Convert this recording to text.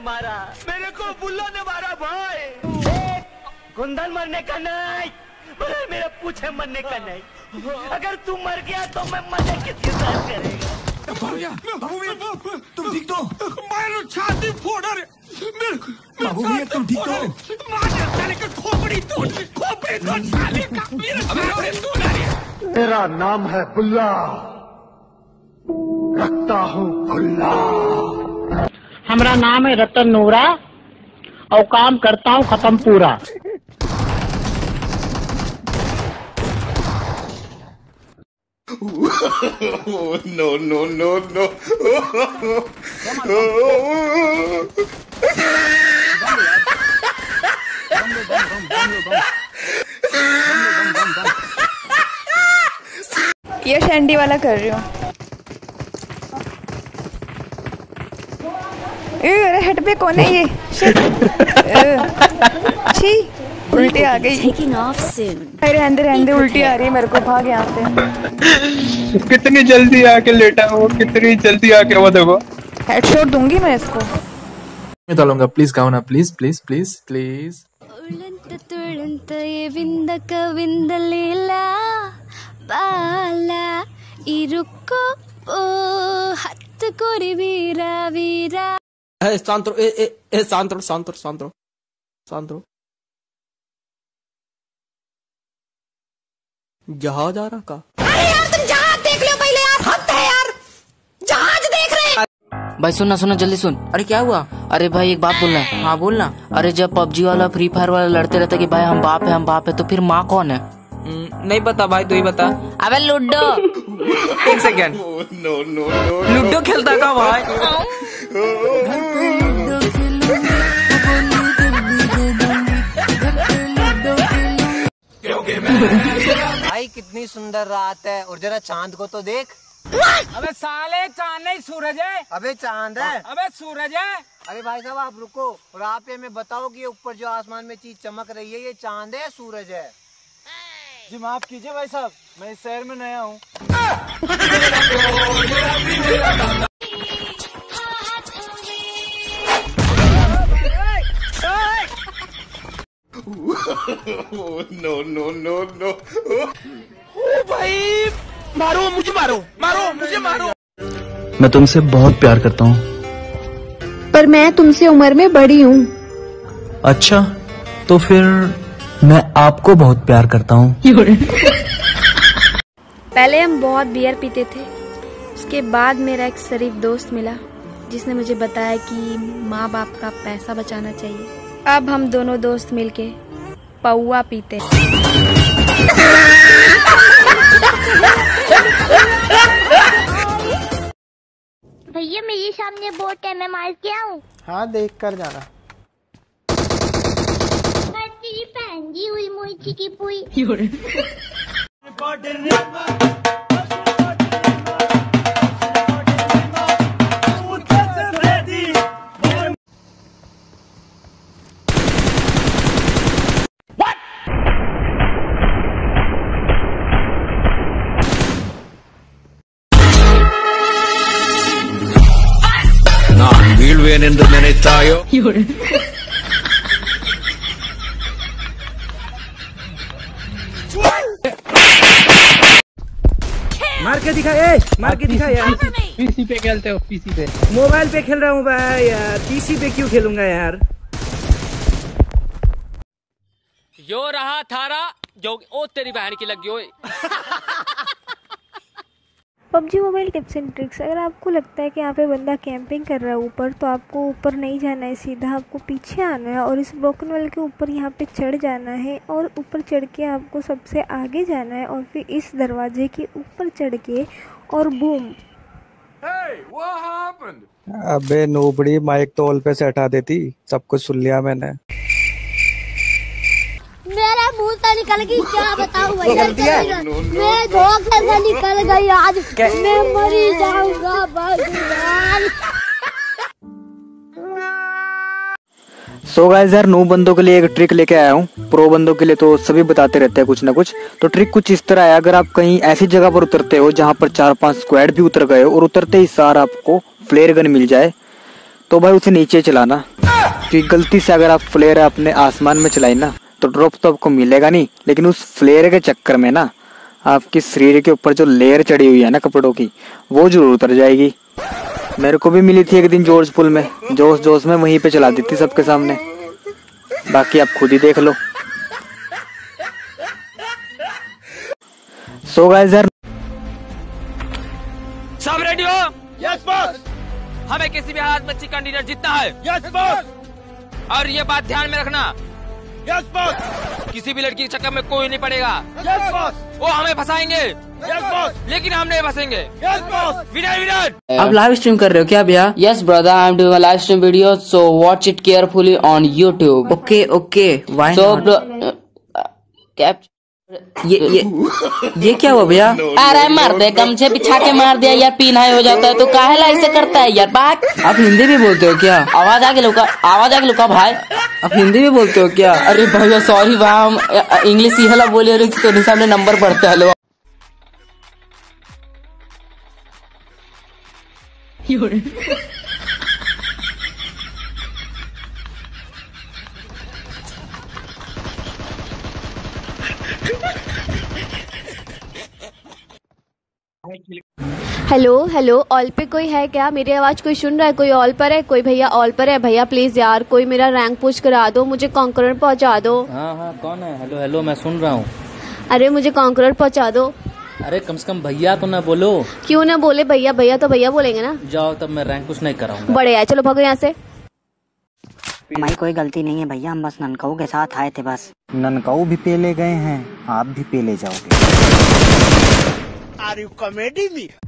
मारा, मेरे को बुल्ला ने मारा भाई। कुंदन मरने का नहीं, मेरे पूछे मरने का नहीं। अगर तू मर गया तो मैं मरने किसके साथ करेगा? तुम ठीक तो? मेरे छाती फोड़ रहे, बाबू भैया तुम ठीक तो? साले का खोपड़ी तोड़ साले का। मेरा नाम है बुल्ला, रखता हूँ खुल्ला। हमारा नाम है रतन नूरा और काम करता हूँ खत्म पूरा। No, no, no, no. ये शैंडी वाला कर रही हूँ। अरे हेड पे कौन है ये? छी उल्टी आ गई। अरे अंदर उल्टी आ रही है मेरे को, भाग यहाँ से। कितनी जल्दी आके लेटा वो, कितनी जल्दी आके वो देखो। हेडशॉट दूंगी मैं इसको। मैं डालूंगा, प्लीज गाओ ना, प्लीज प्लीज प्लीज प्लीज। सांत्रो जहाज आ रहा का? अरे यार तुम जहाज देख लो पहले यार, हद है यार, जहाज देख रहे हैं। भाई सुनना जल्दी सुन। अरे क्या हुआ? अरे भाई एक बात बोलना है। हाँ बोलना। अरे जब पबजी वाला फ्री फायर वाला लड़ते रहते कि भाई हम बाप है तो फिर माँ कौन है? नहीं पता भाई, तू ही बता। अबे लूडो। एक सेकेंड, लूडो खेलता का भाई? भाई कितनी सुंदर रात है, और जरा चांद को तो देख। अबे साले चांद नहीं सूरज है। अबे चांद है। अबे सूरज है। अरे भाई साहब आप रुको और आप हमें बताओ कि ऊपर जो आसमान में चीज चमक रही है ये चांद है सूरज है? जी माफ कीजिए भाई साहब, मैं इस शहर में नया हूँ। No, no, no, no. ओ भाई, मारो मुझे, मारो मुझे, मारो। मैं तुमसे बहुत प्यार करता हूँ। पर मैं तुमसे उम्र में बड़ी हूँ। अच्छा, तो फिर मैं आपको बहुत प्यार करता हूँ। पहले हम बहुत बियर पीते थे, उसके बाद मेरा एक शरीफ दोस्त मिला जिसने मुझे बताया कि माँ बाप का पैसा बचाना चाहिए। अब हम दोनों दोस्त मिलके पौवा पीते। भैया मेरे सामने बोट है, मैं मार के आऊँ? हाँ देख कर जाना। तेरी बहन जी हुई मुई चिकी पुई। நான் வீழ்வேன் என்று நினைத்தாயோ? मार के दिखा, मार के दिखा यार। पीसी पे खेलते हो? पीसी पे? मोबाइल पे खेल रहा हूँ भाई यार, पीसी पे क्यों खेलूंगा यार। यो रहा थारा जो, ओ तेरी बहन की लगी ओए। PUBG mobile tips and tricks. अगर आपको लगता है कि यहाँ पे बंदा कैंपिंग कर रहा है ऊपर, तो आपको ऊपर नहीं जाना है, सीधा आपको पीछे आना है और इस ब्रोकन वाल के ऊपर यहाँ पे चढ़ जाना है और ऊपर चढ़ के आपको सबसे आगे जाना है और फिर इस दरवाजे के ऊपर चढ़ के और बूम। अबे नोबड़ी, माइक तो ऑल पे से हटा देती, सब कुछ सुन लिया मैंने। मेरा मुंह से निकल गई, क्या बताऊं भैया। मैं धोखे से निकल गई आज, मैं मरी जाऊंगा भगवान। सो गाइस यार, नूब बंदों के लिए एक ट्रिक लेके आया हूँ। प्रो बंदों के लिए तो सभी बताते रहते हैं कुछ ना कुछ। तो ट्रिक कुछ इस तरह है, अगर आप कहीं ऐसी जगह पर उतरते हो जहाँ पर 4-5 स्क्वाड भी उतर गए हो और उतरते ही सार आपको फ्लेयर गन मिल जाए, तो भाई उसे नीचे चलाना, क्योंकि गलती से अगर आप फ्लेयर अपने आसमान में चलाई ना तो ड्रॉप तो आपको मिलेगा नहीं, लेकिन उस फ्लेयर के चक्कर में ना आपकी शरीर के ऊपर जो लेयर चढ़ी हुई है ना कपड़ों की, वो जरूर उतर जाएगी। मेरे को भी मिली थी एक दिन जॉर्ज पुल में, जोश जोश में वहीं पे चला दी थी सबके सामने। बाकी आप खुद ही देख लो। सो गाइस यार, सब रेडी हो? Yes boss. हमें किसी भी हालत में चिकन डिनर जीतना है। Yes boss. और ये बात ध्यान में रखना। Yes boss. किसी भी लड़की के चक्कर में कोई नहीं पड़ेगा। Yes boss. वो हमें फंसाएंगे। Yes boss. लेकिन हम नहीं फंसेंगे। Yes boss. Winner winner. आप लाइव स्ट्रीम कर रहे हो क्या भैया? Yes brother, I am doing a live stream video, so watch it carefully on YouTube. Okay okay, why not? कैप ये क्या हुआ भैया? अरे मार दे, गमछे बिछा के मार दिया यार, पीना हो जाता है तो काहेला ऐसे करता है यार। बात आप हिंदी भी बोलते हो क्या? आवाज आगे लुका भाई। आप हिंदी भी बोलते हो क्या? अरे भैया सॉरी भाई, हम इंग्लिश ही हला बोले रहे तो सामने नंबर पढ़ते हैं। हेलो हेलो, ऑल पे कोई है क्या? मेरी आवाज कोई सुन रहा है? कोई ऑल पर है? कोई भैया ऑल पर है? भैया प्लीज यार कोई मेरा रैंक पुश करा दो, मुझे कॉन्करर पहुंचा दो। हाँ कौन है? हेलो हेलो, मैं सुन रहा हूँ। अरे मुझे कॉन्करर पहुंचा दो। अरे कम से कम भैया तो ना बोलो। क्यों ना बोले भैया? भैया तो भैया बोलेंगे ना। जाओ तब मैं रैंक पुश नहीं कराऊंगा। बड़े है, चलो भागो यहाँ से। हमारी कोई गलती नहीं है भैया, हम बस ननकाऊ के साथ आए थे बस। ननकाऊ भी पेले गए हैं, आप भी पेले जाओगे। Are you comedy me?